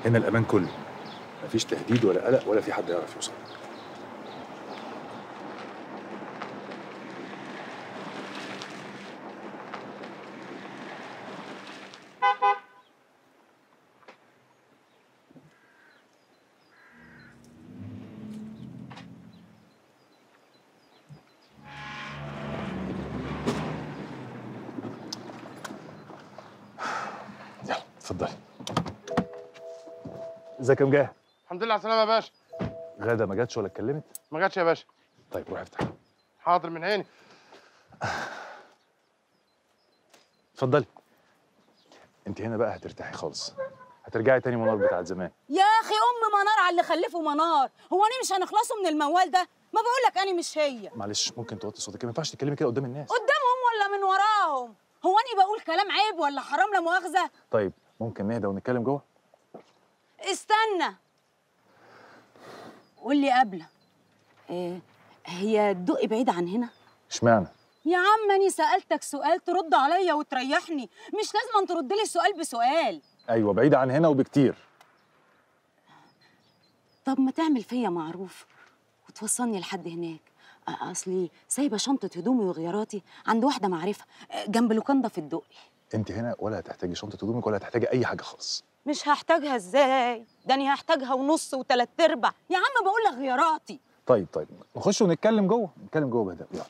هنا الامان كله، مفيش تهديد ولا قلق ولا في حد يعرف يوصل لك. يلا اتفضلي. ازيك يا مجاهد؟ الحمد لله على السلامة يا باشا. غادة ما جاتش ولا اتكلمت؟ ما جاتش يا باشا. طيب روح افتح. حاضر من عيني. اتفضلي. انت هنا بقى هترتاحي خالص، هترجعي تاني منار بتاعت زمان. يا اخي منار على اللي خلفه منار، هو انا مش هنخلصوا من الموال ده؟ ما بقول لك انا مش هي. معلش ممكن توطي صوتك؟ ما ينفعش تتكلمي كده قدام الناس. قدامهم ولا من وراهم؟ هو انا بقول كلام عيب ولا حرام لا مؤاخذه؟ طيب ممكن نهدى ونتكلم جوه؟ استنى، قول لي قبله، هي الدقي بعيده عن هنا؟ اشمعنى؟ يا عم انا سالتك سؤال ترد عليا وتريحني، مش لازم ترد لي السؤال بسؤال. ايوه بعيده عن هنا وبكتير. طب ما تعمل فيا معروف وتوصلني لحد هناك، اصلي سايبه شنطه هدومي وغياراتي عند واحده معرفه جنب لوكاندا في الدقي. انت هنا ولا هتحتاجي شنطه هدومك ولا هتحتاجي اي حاجه خالص. مش هحتاجها ازاي؟ ده انا هحتاجها ونص وتلات ارباع. يا عم بقول لك غياراتي. طيب نخش ونتكلم جوه، نتكلم جوه بهدوء. يلا.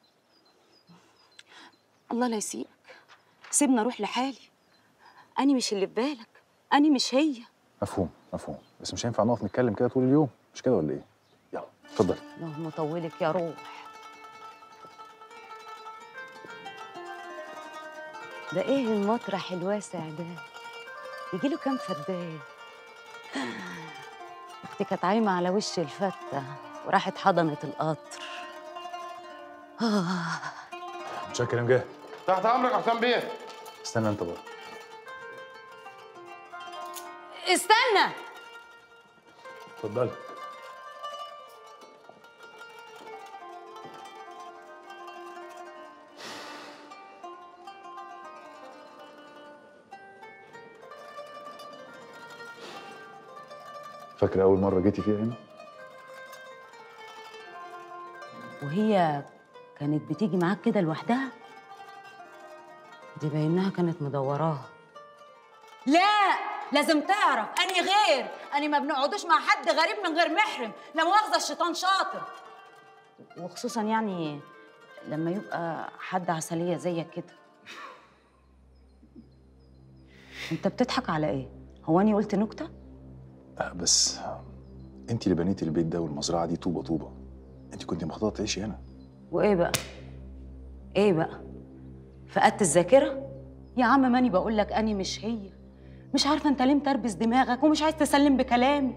الله لا يسيبك، سيبني اروح لحالي. أنا مش اللي في بالك، أنا مش هي. مفهوم بس مش هينفع نقف نتكلم كده طول اليوم، مش كده ولا ايه؟ يلا اتفضلي. اللهم طولك يا روح. ده ايه المطرح الواسع ده؟ يجي له كام فدان؟ اختي كانت عايمه على وش الفته وراحت حضنت القطر. متشكر يا مجاهد. تحت امرك يا حسام بيه. استنى انت بقى. استنى. اتفضلي. فاكرة أول مرة جيتي فيها هنا؟ وهي كانت بتيجي معاك كده لوحدها؟ دي باينها كانت مدوراها. لا لازم تعرف أني غير، أني ما بنقعدوش مع حد غريب من غير محرم، لا مؤاخذة الشيطان شاطر. وخصوصا يعني لما يبقى حد عسلية زيك كده. أنت بتضحك على إيه؟ هو أني قلت نكتة؟ بس انت اللي بنيتي البيت ده والمزرعه دي طوبه طوبه، انت كنت مخططه تعيشي هنا. وايه بقى؟ ايه بقى؟ فقدت الذاكره؟ يا عم ماني بقول لك اني مش هي. مش عارفه انت ليه متربس دماغك ومش عايز تسلم بكلامي.